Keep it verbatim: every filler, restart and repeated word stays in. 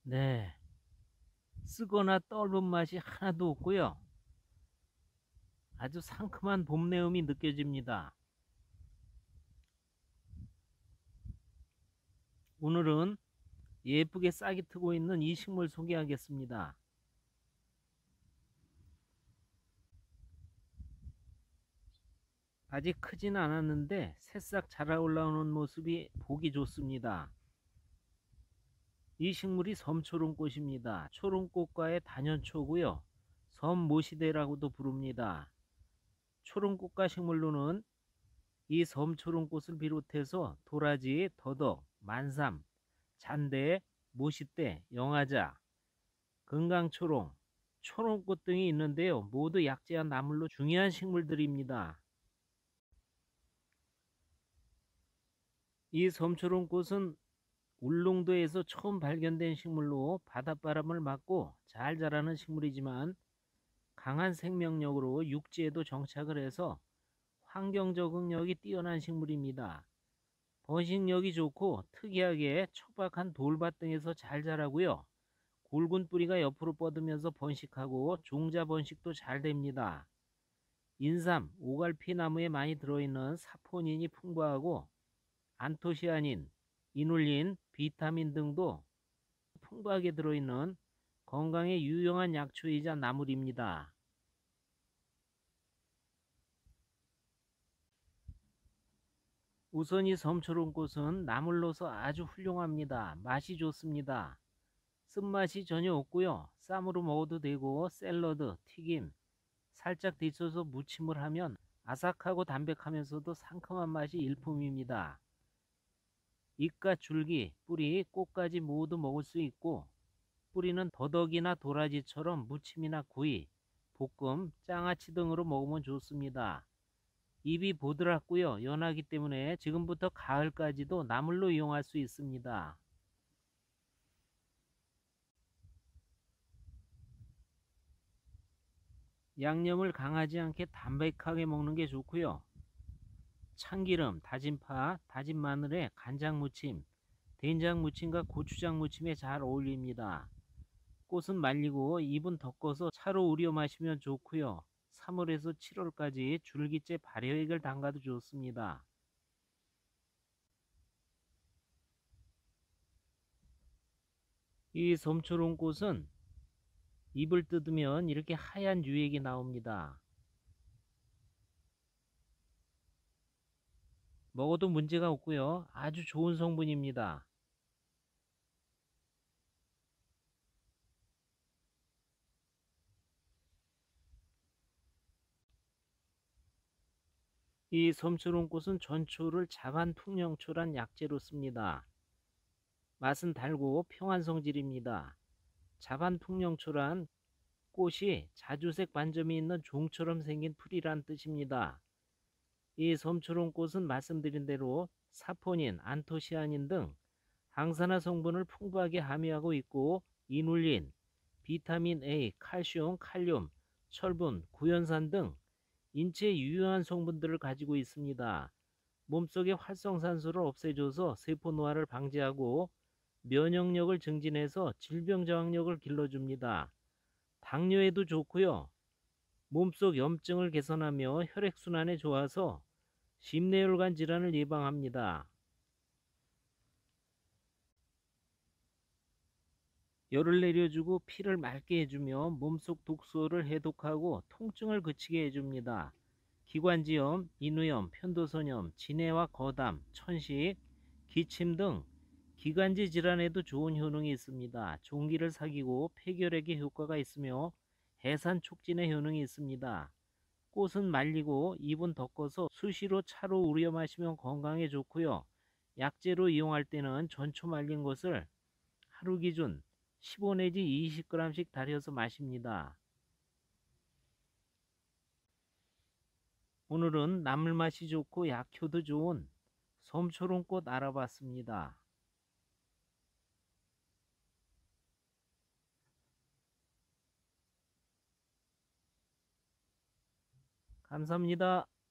네, 쓰거나 떫은 맛이 하나도 없고요. 아주 상큼한 봄 내음이 느껴집니다. 오늘은 예쁘게 싹이 트고 있는 이 식물 소개하겠습니다. 아직 크진 않았는데 새싹 자라 올라오는 모습이 보기 좋습니다. 이 식물이 섬초롱꽃입니다. 초롱꽃과의 단연초고요. 섬모시대라고도 부릅니다. 초롱꽃과 식물로는 이 섬초롱꽃을 비롯해서 도라지, 더덕, 만삼, 잔대, 모시대, 영화자, 금강초롱, 초롱꽃 등이 있는데요. 모두 약재와 나물로 중요한 식물들입니다. 이 섬초롱꽃은 울릉도에서 처음 발견된 식물로 바닷바람을 맞고 잘 자라는 식물이지만 강한 생명력으로 육지에도 정착을 해서 환경 적응력이 뛰어난 식물입니다. 번식력이 좋고 특이하게 척박한 돌밭 등에서 잘 자라고요. 굵은 뿌리가 옆으로 뻗으면서 번식하고 종자 번식도 잘 됩니다. 인삼, 오갈피 나무에 많이 들어있는 사포닌이 풍부하고 안토시아닌, 이눌린, 비타민 등도 풍부하게 들어있는 건강에 유용한 약초이자 나물입니다. 우선 이 섬초롱꽃은 나물로서 아주 훌륭합니다. 맛이 좋습니다. 쓴맛이 전혀 없고요. 쌈으로 먹어도 되고 샐러드, 튀김, 살짝 데쳐서 무침을 하면 아삭하고 담백하면서도 상큼한 맛이 일품입니다. 잎과 줄기, 뿌리, 꽃까지 모두 먹을 수 있고 뿌리는 더덕이나 도라지처럼 무침이나 구이, 볶음, 장아찌 등으로 먹으면 좋습니다. 잎이 보드랍고요. 연하기 때문에 지금부터 가을까지도 나물로 이용할 수 있습니다. 양념을 강하지 않게 담백하게 먹는 게 좋고요. 참기름, 다진 파, 다진 마늘에 간장 무침, 된장 무침과 고추장 무침에 잘 어울립니다. 꽃은 말리고 잎은 덮어서 차로 우려 마시면 좋고요. 삼월에서 칠월까지 줄기째 발효액을 담가도 좋습니다. 이 섬초롱꽃은 잎을 뜯으면 이렇게 하얀 유액이 나옵니다. 먹어도 문제가 없고요. 아주 좋은 성분입니다. 이 섬초롱꽃은 전초를 자반풍령초란 약재로 씁니다. 맛은 달고 평안 성질입니다. 자반풍령초란 꽃이 자주색 반점이 있는 종처럼 생긴 풀이란 뜻입니다. 이 섬초롱꽃은 말씀드린 대로 사포닌, 안토시아닌 등 항산화 성분을 풍부하게 함유하고 있고 이눌린, 비타민 A, 칼슘, 칼륨, 철분, 구연산 등 인체에 유효한 성분들을 가지고 있습니다. 몸속의 활성산소를 없애줘서 세포 노화를 방지하고 면역력을 증진해서 질병 저항력을 길러줍니다. 당뇨에도 좋고요. 몸속 염증을 개선하며 혈액순환에 좋아서 심뇌혈관 질환을 예방합니다. 열을 내려주고 피를 맑게 해주며 몸속 독소를 해독하고 통증을 그치게 해줍니다. 기관지염, 인후염, 편도선염, 진해와 거담, 천식, 기침 등 기관지 질환에도 좋은 효능이 있습니다. 종기를 사귀고 폐결핵에 효과가 있으며 해산 촉진의 효능이 있습니다. 꽃은 말리고 잎은 덮어서 수시로 차로 우려 마시면 건강에 좋고요. 약재로 이용할 때는 전초 말린 것을 하루 기준 십오 내지 이십 그램씩 달여서 마십니다. 오늘은 나물 맛이 좋고 약효도 좋은 섬초롱꽃 알아봤습니다. 감사합니다.